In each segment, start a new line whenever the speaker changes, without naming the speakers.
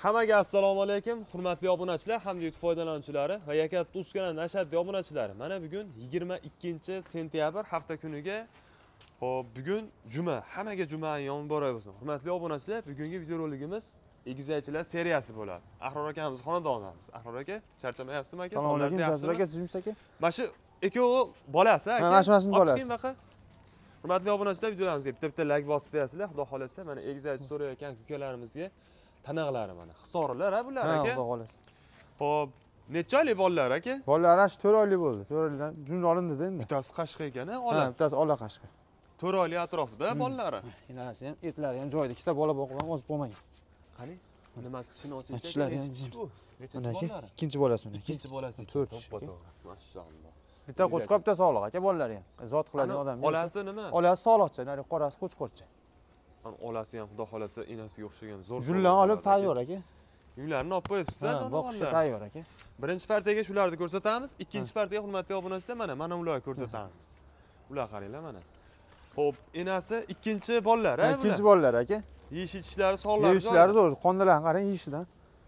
Hammaga assalomu alaykum, hurmatli obunachilar hamda YouTube foydalanuvchilari va Yakkatta Uz kanalining ashaddiy obunachilari. Mana bugun 22-sentyabr hafta kuniga. Xo'p, bugun juma. Hammaga jumaning yomon boray bo'lsin. Hurmatli obunachilar, bugungi videorolikimiz egizakchilar seriyasi bo'ladi. Ahror akamiz xonadonimiz. Ahror aka, charchamayapsizmi aka?
Assalomu alaykum, Jasur aka, sizmi aka?
Mana shu ikkovi bolasi aka.
Mana shu bolasi.
Hurmatli obunachilar, videolarimizga bitta like bosib qo'yasizlar. Xudo xolasa, mana egizakchi so'rayotgan ukalarimizga tanaqlari mana. Xisorilar bular aka.
Xudo xolasa.
Xo'p, necha oylik bolalar aka?
Bolalar 4 oylik bo'ldi. 4 oylikdan jun olindi-da endi.
Bittasi qashqa ekan,
Ha, bittasi ola qashqa.
4 oylik atrofida bolalari.
Inasi ham, etlari ham joyida. Ikkita bola boqib o'zib bo'lmagan.
Qani? Nima tishini ochib
Tishlari ham
bu? Nechanchi bolalari?
Ikkinchi bolasi mana.
Ikkinchi bolasi
4.
Mashalloh.
Bitta qo'chqor, bitta sog'liq aka bolalari ham. Zot qiladigan odam.
Olasi nima?
Olasi sog'liqcha, nari qorasi qo'chqorcha.
Olasi ham xudo xolasa enasiga o'xshagan zo'r.
Jullarni olib tayyor aka.
Uylarni olib qo'yibsiz-a,
boqishga tayyor aka.
Birinchi partiyaga shularni ko'rsatamiz, ikkinchi partiyaga hurmatli obunachilar mana ularni ko'rsatamiz. Ular qaranglar mana. Xo'p, enasi ikkinchi bolalar, ha?
Ikkinchi bolalar aka.
Yeyish ichishlari sog'lari.
Yeyishlari zo'r, qondilarni qarang yeyishidan.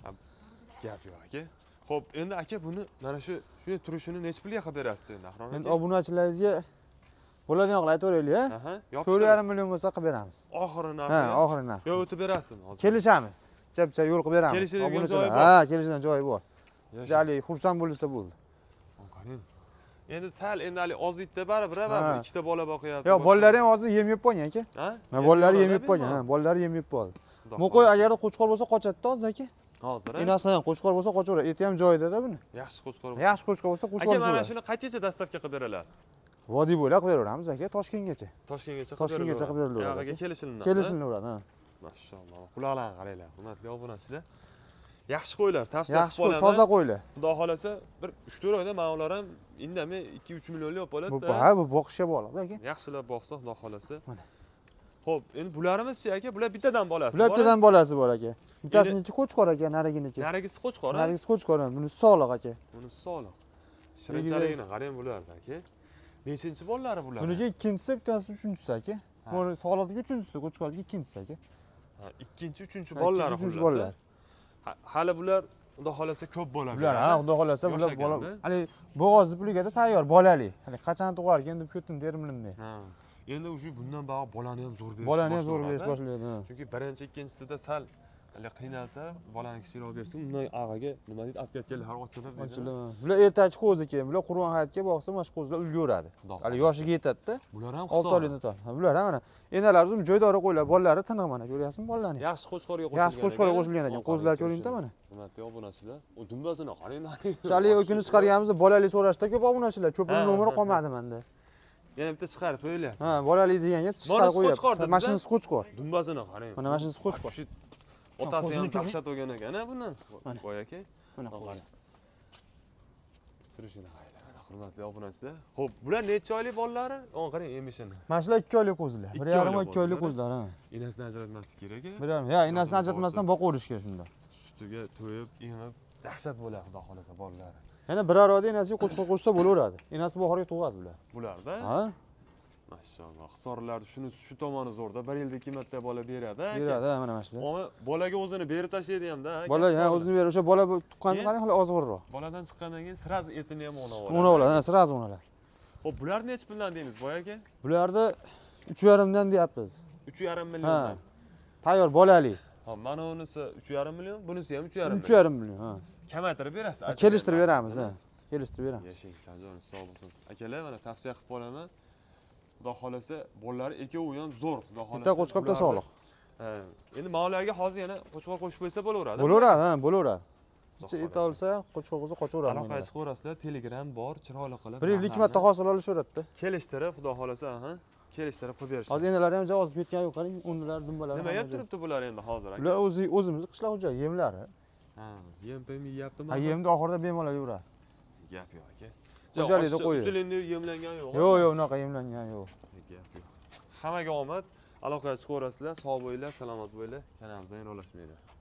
Gap yo'q aka. Xo'p, endi aka buni mana shu turishini nech pulga qilib berasiz endi Ahror aka?
Endi obunachilaringizga bo'ladigan qilib aytaveraylik, ha?
Aha,
4,5 million bo'lsa qilib beramiz.
Oxiri narxi.
Ha, oxiri narxi.
Yo, o'tib berasizmi hozir?
Kelishamiz. Chapcha yo'l qilib beramiz.
Kelishadigan joyi bor.
Ha, kelishadigan joyi bor. Jali xursand bo'lsa bo'ldi.
Qarang. Endi sal ali ozitda baribir ikkita bola boqyapti.
Yo'q, bolalari ham hozir yem yeb qo'ygan aka.
Ha?
Bolalari yem yeb qo'ygan, ha, bolalari yem yeb qoldi. Mo'qoy agarda qo'chqor bo'lsa qochadi-da hozir aka.
Hozir.
Enasidan qo'chqor bo'lsa qochaveradi. Eti ham joyida-da buni.
Yaxshi qo'chqor.
Yaxshi qo'chqor bo'lsa qo'chqor
aka, mana shuni qanchacha dastavka qilib berasiz?
Vodiy bo'ylab qilib beraveramiz aka, Toshkentgacha.
Toshkentgacha
qilib beraveradi.
Yog'iga kelishilinadi.
Kelishilaveradi, ha.
Mashalloh. Quloqlarni qaranglar, hurmatli obunachilar. Yaxshi qo'ylar, tavsiya qilib qolaman.
Toza qo'ylar.
Xudo xolasa bir 3-4 oyda mana ular ham indamay 2-3 millionlik olib qoladi-da.
Ha, bu boqishga bog'liq aka.
Yaxshilab boqsa, xudo xolasa. Mana. Xo'p, endi bularimiz-chi aka? Bular bittadan bolasi bor.
Bular bittadan bolasi bor aka. Bittasiniki qo'chqor aka, nariginiki.
Narigisi qo'chqor.
Narigisi qo'chqor, bunisi sog'liq aka.
Bunisi sog'liq. Shirinchaligini qarang bularda aka. Nechinchi bolalari bular?
Buniki ikkinchisi, bittasi uchinchisi aka. Bu sog'liqdagi uchinchisi, qo'chqordagi ikkinchisi aka.
Ha, ikkinchi, uchinchi bolalari.
Uchinchi bolalar.
Hali bular xudo xolasa ko'p bo'ladi.
Bular ha, xudo xolasa bular bola. Hali bo'g'ozni puliga tayyor, bolali. Hali qachon tug'arkan deb ko'tin termilinmay.
Ha. Endi o'sha bundan bag'ib bolani ham zo'r berish.
Bolani ham zo'r berish boshlaydi.
Chunki birinchi, ikkinchisida sal qiynalsa, bolani kichikroq bersin, undan ag'aga nima deydi, olib ketganlar har ochilib.
Bular ertachi qo'zi ekan, bular Qur'on hayotga boqsa, mana shu qo'zlar ulguradi. Hali yoshiga yetadi-da.
Bular ham
6 oylikda tor. Bular ham mana enalari zum joydori qo'ylar, bolalari tiniq mana, ko'ryapsizmi bolalarni?
Yaxshi qo'chqorga qo'shilgan.
Yaxshi qo'chqorga qo'shilgan ekan. Qo'zlar ko'ringda mana.
Hurmatli obunachilar, u dumbasini qaranglar.
Shali o'kini chiqarganimizda bolali so'rashda ko'p obunachilar, ko'pini nomeri qolmadi menda.
Yana bitta chiqarib qo'yilyapti.
Ha, bolali deganga chiqarib qo'yapti. Mashinasi qo'chqor.
Dumbasini qarang.
Mana mashinasi qo'chqor.
Otasi ham dahshat olgan ekan, buni. Voy aka.
Mana qarang.
Turishini qaranglar, hurmatli obunachilar. Xo'p, bular necha oylik bolalari? O'n qarang, emishini.
Mana shular 2 oylik qo'zilar. 1,5-2 oylik qo'zilar, ha.
Enasidan ajratmaslik kerak a?
1,5. Ya, enasidan ajratmasdan boqaverish kerak shunda.
Sutiga to'yib, emib, dahshat bo'ladi, xudo xolasa bolalari.
Yana biror oyda enasiga qo'chqor qo'shsa bo'laveradi. Enasi bahorga tug'adi bular.
Bularda?
Ha?
Mashalloh. Hisorlarni shu tomoni zo'rda. 1 yilda 2 marta bola beradi.
Beradi, mana shular.
Ammo bolaga o'zini berib tashlaydi ham-da.
Bola, ha, o'zini berib, o'sha bola tuqqandan qanday qilib ozg'irroq.
Boladan chiqqandan keyin sraz etini ham o'nab oladi.
O'nab oladi, ha, sraz o'naladi.
Xo'p, bular necha puldan deymiz, boy aka?
Bularni 3,5 dan deyapmiz.
3,5 milliondan.
Tayyor bolali.
Hop, mana unisi 3,5 million, bunisi ham 3,5 million.
3,5 million, ha.
Kamaytirib berasiz.
Kelishtirib beramiz, ha. Kelishtirib beramiz.
Yashang, joningiz sog' bo'lsin. Akalar, mana tavsiya qilib qolaman. Xudo xolasa, bolalari ikkovi ham zo'r, xudo xolasa.
Bitta qo'chqor, bitta sog'liq.
Ha. Endi mavlarga hozir yana qo'chqor qo'shib qo'ysa bo'laveradi.
Bo'laveradi, ha, bo'laveradi. Ichi it olsa, qo'chqor bo'lsa qochaveradi.
Aloqaga chiqaverasizlar, Telegram bor, chiroyli qilib.
1 yilda 2 marta hosil olishaveradi-da.
Kelishtirib, xudo xolasa, ha. Kelishtirib qo'yib berishadi.
Hozir enalari ham javoz ketgan yo'q, qarang, o'ndilar, dumbalari.
Nima yeb turibdi bular endi hozir aka?
Bular o'zimizni qishloq xo'jalik yemlari.
Ha, yem-pem yeyaptimi?
Ha, yemni oxirida bemalol yuradi.
Gap yo'q aka.
Xo'jalikda qo'yib.
Usulini yemlangan yo'q.
Yo'q, unaqa yemlangan yo'q.
Gap yo'q. Hammaga omad. Aloqaga chiqaverasizlar, sog' bo'linglar, salomat bo'linglar. Kanalimizdan yiroqlashmanglar.